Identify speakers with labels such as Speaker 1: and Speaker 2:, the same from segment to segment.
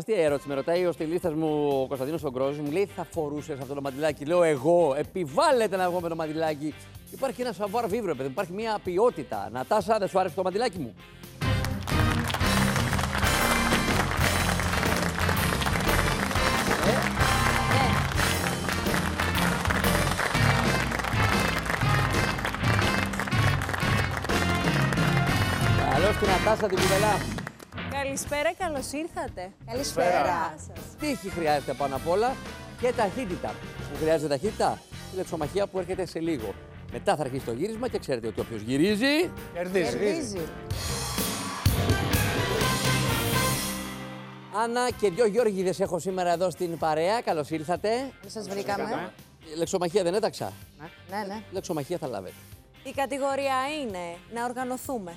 Speaker 1: αστεία ερώτηση. Με ρωτάει ο στυλίστας μου, ο Κωνσταντίνος Ογκρόζης, μου λέει θα φορούσες αυτό το μαντιλάκι. Λέω εγώ, επιβάλλεται να βγω με το μαντιλάκι. Υπάρχει ένα savoir vivre, παιδί, υπάρχει μια ποιότητα. Νατάσα, δεν σου άρεσε το μαντιλάκι μου? Καλώς την Νατάσα την κουβελά.
Speaker 2: Καλησπέρα, καλώς ήρθατε.
Speaker 3: Καλησπέρα.
Speaker 1: Τύχη χρειάζεται πάνω απ' όλα και ταχύτητα. Που χρειάζεται ταχύτητα, η λεξομαχία που έρχεται σε λίγο. Μετά θα αρχίσει το γύρισμα και ξέρετε ότι όποιος γυρίζει.
Speaker 3: Κερδίζει.
Speaker 1: Άννα και δυο Γιώργηδες έχω σήμερα εδώ στην παρέα. Καλώς ήρθατε.
Speaker 3: Σας βρήκαμε.
Speaker 1: Λεξομαχία δεν έταξα.
Speaker 3: Ναι.
Speaker 1: Λεξομαχία θα λάβετε.
Speaker 2: Η κατηγορία είναι να οργανωθούμε.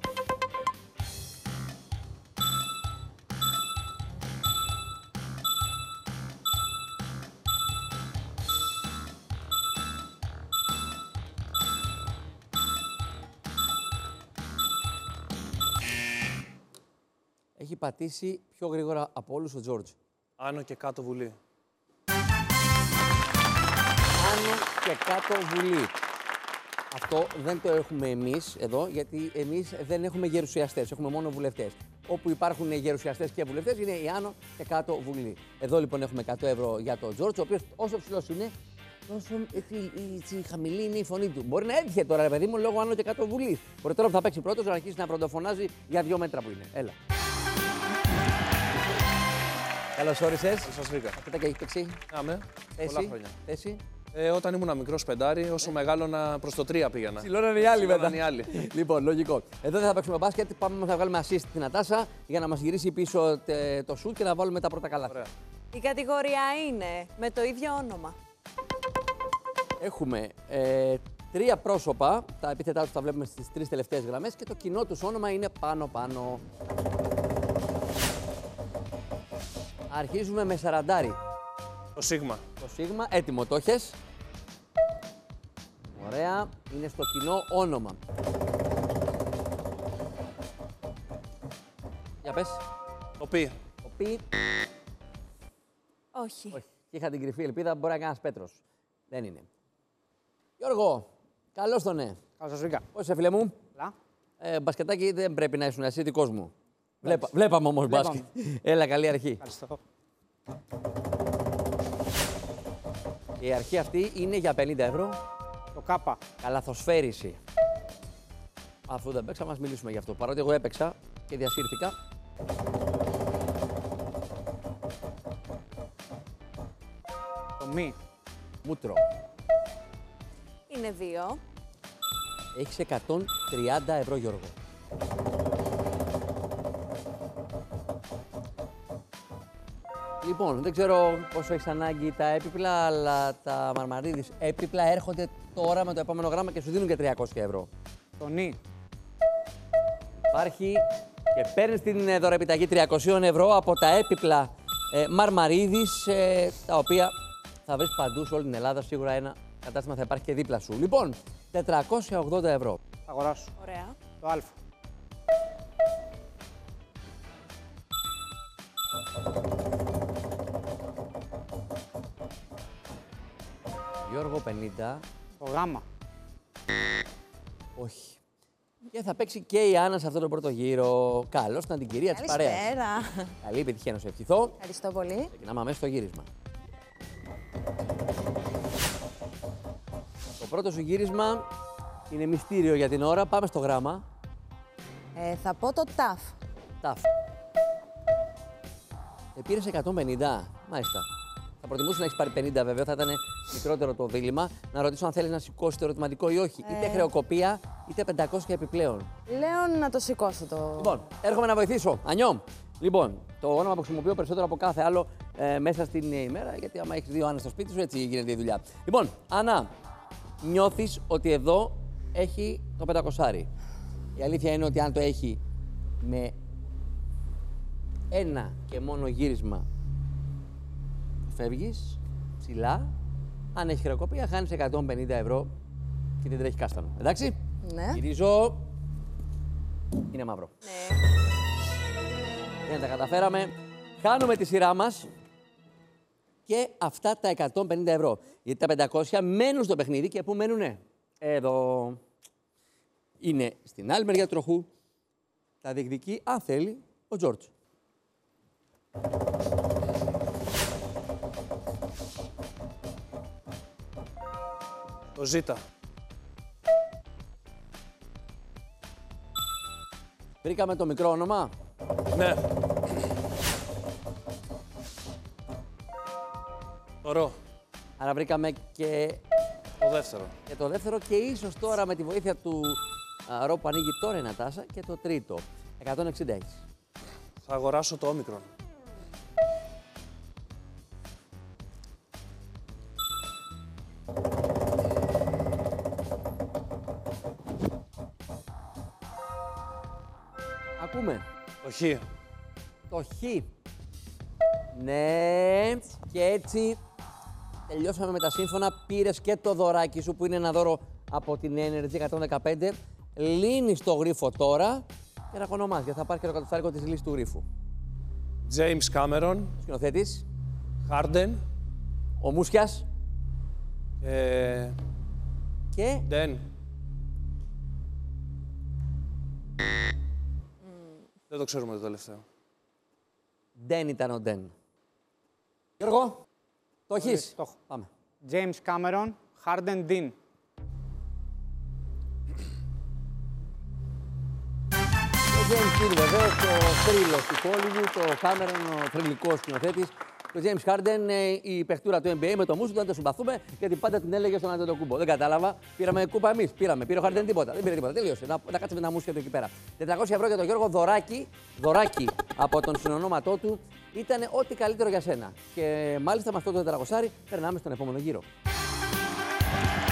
Speaker 1: Έχει πατήσει πιο γρήγορα από όλους ο Τζόρτζ.
Speaker 4: Άνω και κάτω Βουλή.
Speaker 1: Άνω και κάτω Βουλή. Αυτό δεν το έχουμε εμείς εδώ, γιατί εμείς δεν έχουμε γερουσιαστές, έχουμε μόνο βουλευτές. Όπου υπάρχουν γερουσιαστές και βουλευτές είναι η Άνω και κάτω Βουλή. Εδώ λοιπόν έχουμε 100 ευρώ για τον Τζόρτζ, ο οποίος όσο ψηλός είναι, τόσο έτσι χαμηλή είναι η φωνή του. Μπορεί να έτυχε τώρα, ρε παιδί μου, λόγω Άνω και κάτω Βουλή. Μπορεί τώρα που θα παίξει πρώτος να αρχίσει να πρωτοφωνάζει για 2 μέτρα που είναι. Έλα. Καλώς όρισες.
Speaker 4: Σας βρήκα.
Speaker 1: Αυτά και έχει παίξει.
Speaker 4: Άμε. Πολλά χρόνια.
Speaker 1: Θέση.
Speaker 4: Όταν ήμουν μικρός πεντάρι, όσο μεγάλωνα προς το 3 πήγαινα.
Speaker 1: Ψηλώνανε οι άλλοι μετά.
Speaker 4: Ψηλώνανε οι άλλοι.
Speaker 1: Λοιπόν, λογικό. Εδώ δεν θα παίξουμε μπάσκετ. Πάμε να βγάλουμε assist στην Νατάσα για να μας γυρίσει πίσω το σουτ και να βάλουμε τα πρώτα καλάθια.
Speaker 4: Ωραία.
Speaker 2: Η κατηγορία είναι με το ίδιο όνομα.
Speaker 1: Έχουμε 3 πρόσωπα. Τα επίθετά τους τα βλέπουμε στις 3 τελευταίες γραμμές και το κοινό τους όνομα είναι πάνω-πάνω. Αρχίζουμε με 40.
Speaker 4: Το Σίγμα.
Speaker 1: Το Σίγμα, έτοιμο το έχεις. Ωραία, είναι στο κοινό όνομα. Για πες.
Speaker 4: Το Πι.
Speaker 1: Το Πι.
Speaker 2: Όχι.
Speaker 1: Όχι, και είχα την κρυφή ελπίδα, μπορεί να κάνει Πέτρος. Δεν είναι. Γιώργο, καλώς τον ναι.
Speaker 3: Καλώς σας βρήκα.
Speaker 1: Πώς είσαι, φίλε μου? Μπασκετάκι δεν πρέπει να ήσουν εσύ δικός μου. Βλέπαμε όμως μπάσκετ. Έλα, καλή αρχή.
Speaker 3: Ευχαριστώ.
Speaker 1: Η αρχή αυτή είναι για 50 ευρώ.
Speaker 3: Το Κάπα.
Speaker 1: Καλαθοσφαίριση. Αφού δεν παίξα, μας μιλήσουμε γι' αυτό. Παρότι εγώ έπαιξα και διασύρθηκα.
Speaker 3: Το Μη.
Speaker 1: Μούτρο.
Speaker 2: Είναι 2.
Speaker 1: Έχεις 130 ευρώ, Γιώργο. Λοιπόν, δεν ξέρω πόσο έχεις ανάγκη τα έπιπλα, αλλά τα Μαρμαρίδης έπιπλα έρχονται τώρα με το επόμενο γράμμα και σου δίνουν και 300 ευρώ.
Speaker 3: Το Νι.
Speaker 1: Υπάρχει και παίρνεις την δωρεπιταγή 300 ευρώ από τα έπιπλα Μαρμαρίδης, τα οποία θα βρεις παντού σε όλη την Ελλάδα. Σίγουρα ένα κατάστημα θα υπάρχει και δίπλα σου. Λοιπόν, 480 ευρώ.
Speaker 3: Θα αγοράσω.
Speaker 2: Ωραία.
Speaker 3: Το Α.
Speaker 1: Γιώργο, 50.
Speaker 3: Το Γ.
Speaker 1: Όχι. Και θα παίξει και η Άννα σε αυτό το πρώτο γύρο. Καλώς ήταν την κυρία της παρέας.
Speaker 2: Καλησπέρα.
Speaker 1: Καλή επιτυχία να σου ευχηθώ.
Speaker 2: Ευχαριστώ πολύ.
Speaker 1: Ξεκινάμε αμέσως στο γύρισμα. Το πρώτο σου γύρισμα είναι μυστήριο για την ώρα. Πάμε στο γράμμα.
Speaker 2: Θα πω το ΤΑΦ.
Speaker 1: Ταφ. Πήρες 150. Μάλιστα. Θα προτιμούσα να έχεις πάρει 50 βέβαια, θα ήταν μικρότερο το δίλημμα. Να ρωτήσω αν θέλεις να σηκώσει το ερωτηματικό ή όχι. Είτε χρεοκοπία, είτε 500 επιπλέον.
Speaker 2: Λέω να το σηκώσω το...
Speaker 1: Λοιπόν, έρχομαι να βοηθήσω. Ανιώ. Λοιπόν, το όνομα που χρησιμοποιώ περισσότερο από κάθε άλλο μέσα στην ημέρα, γιατί άμα έχεις 2 Άννες στο σπίτι σου, έτσι γίνεται η δουλειά. Λοιπόν, Άννα, νιώθεις ότι εδώ έχει το 500. Η αλήθεια είναι ότι αν το έχει με ένα και μόνο γύρισμα, φεύγεις ψηλά. Αν έχει χρεοκοπία, χάνεις 150 ευρώ και δεν τρέχει κάστανο. Εντάξει.
Speaker 2: Ναι.
Speaker 1: Γυρίζω. Είναι μαύρο.
Speaker 2: Ναι.
Speaker 1: Δεν τα καταφέραμε. Χάνουμε τη σειρά μας και αυτά τα 150 ευρώ. Γιατί τα 500 μένουν στο παιχνίδι και πού μένουνε? Εδώ. Είναι στην άλλη μεριά του τροχού. Τα διεκδικεί, αν θέλει, ο Τζόρτζ.
Speaker 4: Το Ζήτα.
Speaker 1: Βρήκαμε το μικρό όνομα.
Speaker 4: Ναι. Το Ρο.
Speaker 1: Άρα βρήκαμε και
Speaker 4: Το δεύτερο.
Speaker 1: το δεύτερο και ίσως τώρα με τη βοήθεια του Ρο που ανοίγει τώρα η Νατάσα και το τρίτο. 160 έχεις.
Speaker 4: Θα αγοράσω το όμικρον.
Speaker 1: Ακούμε.
Speaker 4: Το Χ.
Speaker 1: Το Χ. Ναι. Και έτσι τελειώσαμε με τα σύμφωνα. Πήρες και το δωράκι σου που είναι ένα δώρο από την Energy 115. Λύνεις το γρίφο τώρα και να κονομάς, γιατί θα πάρει και το κατοστάρικο της λύσης του γρίφου.
Speaker 4: James Cameron.
Speaker 1: Σκηνοθέτης,
Speaker 4: Harden.
Speaker 1: ο Μούσιας και
Speaker 4: Den. Δεν το ξέρουμε το τελευταίο.
Speaker 1: Ντεν ήταν ο Ντεν. Γιώργο, το έχεις.
Speaker 3: Το έχω.
Speaker 1: Πάμε.
Speaker 3: James Cameron, Harden Dean.
Speaker 1: Ο James Dean βεβαίως, ο θρύλος του Hollywood, το Cameron, ο θρυλικός σκηνοθέτης. Το James Harden, η παιχτούρα του NBA με το Μούσου, δεν το συμπαθούμε γιατί πάντα την έλεγε στον Αντετοκούμπο. Δεν κατάλαβα. Πήραμε κούπα εμείς. Πήρε ο Harden τίποτα. Δεν πήρε τίποτα. Τελείωσε. Να κάτσουμε ένα Μούσου εκεί πέρα. 400 ευρώ για τον Γιώργο, δωράκι από τον συνονόματό του. Ήταν ό,τι καλύτερο για σένα. Και μάλιστα με αυτό το 400 περνάμε στον επόμενο γύρο.